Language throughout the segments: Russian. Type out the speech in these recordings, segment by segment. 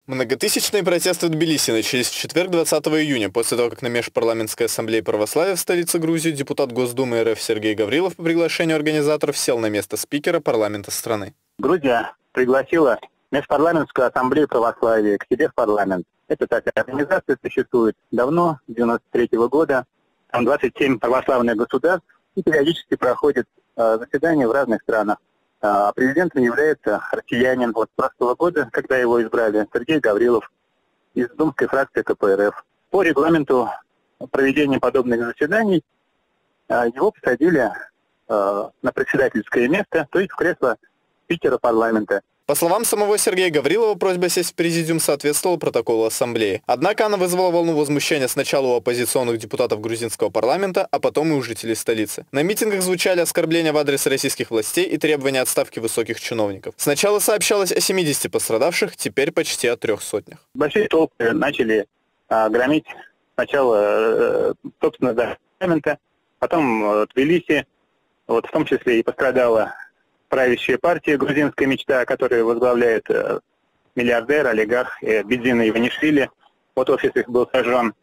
Многотысячные протесты в Тбилиси начались в четверг, 20 июня, после того, как на Межпарламентской ассамблее православия в столице Грузии депутат Госдумы РФ Сергей Гаврилов по приглашению организаторов сел на место спикера парламента страны. Грузия пригласила Межпарламентскую ассамблею православия к себе в парламент. Это такая организация существует давно, с 1993 года. Там 27 православных государств и периодически проходят заседания в разных странах. Президентом является россиянин от прошлого года, когда его избрали, Сергей Гаврилов из думской фракции КПРФ. По регламенту проведения подобных заседаний его посадили на председательское место, то есть в кресло спикера парламента. По словам самого Сергея Гаврилова, просьба сесть в президиум соответствовала протоколу ассамблеи. Однако она вызвала волну возмущения сначала у оппозиционных депутатов грузинского парламента, а потом и у жителей столицы. На митингах звучали оскорбления в адрес российских властей и требования отставки высоких чиновников. Сначала сообщалось о 70 пострадавших, теперь почти о 300. Большие толпы начали громить сначала собственно парламента, потом Тбилиси, в том числе и пострадала правящая партия «Грузинская мечта», которую возглавляет миллиардер, олигарх Бидзина Иванишвили. Офис их был сожжен.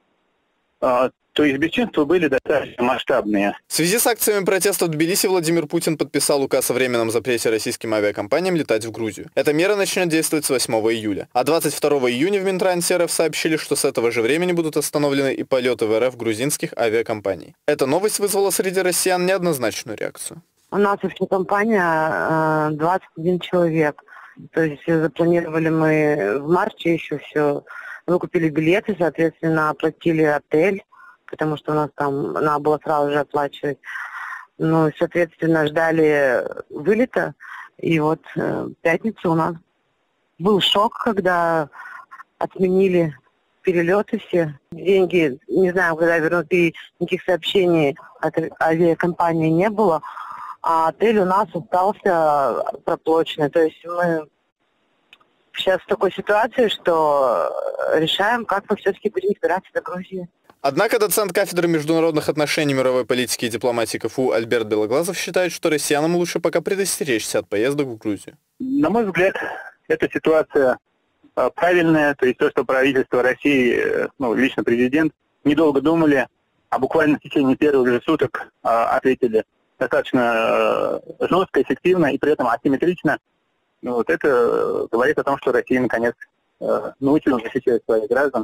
То есть бесчинства были достаточно масштабные. В связи с акциями протеста в Тбилиси Владимир Путин подписал указ о временном запрете российским авиакомпаниям летать в Грузию. Эта мера начнет действовать с 8 июля. А 22 июня в Минтрансе РФ сообщили, что с этого же времени будут остановлены и полеты в РФ грузинских авиакомпаний. Эта новость вызвала среди россиян неоднозначную реакцию. У нас компания 21 человек. То есть запланировали мы в марте еще все. Выкупили билеты, соответственно, оплатили отель, потому что у нас там надо было сразу же оплачивать. Ну, соответственно, ждали вылета. И в пятницу у нас был шок, когда отменили перелеты все. Деньги, не знаю, когда вернут, и никаких сообщений от авиакомпании не было. А отель у нас остался проплаченный. То есть мы сейчас в такой ситуации, что решаем, как мы все-таки будем добираться до Грузии. Однако доцент кафедры международных отношений, мировой политики и дипломатии КФУ Альберт Белоглазов считает, что россиянам лучше пока предостеречься от поездок в Грузию. На мой взгляд, эта ситуация правильная. То есть то, что правительство России, лично президент, недолго думали, а буквально в течение первых же суток ответили достаточно жестко, эффективно и при этом асимметрично. Это говорит о том, что Россия наконец научилась защищать своих граждан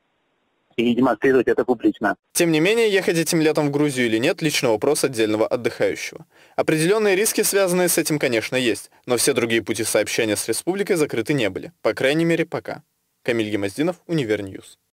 и демонстрировать это публично. Тем не менее, ехать этим летом в Грузию или нет – личный вопрос отдельного отдыхающего. Определенные риски, связанные с этим, конечно, есть, но все другие пути сообщения с республикой закрыты не были. По крайней мере, пока. Камиль Гемоздинов, Универньюз.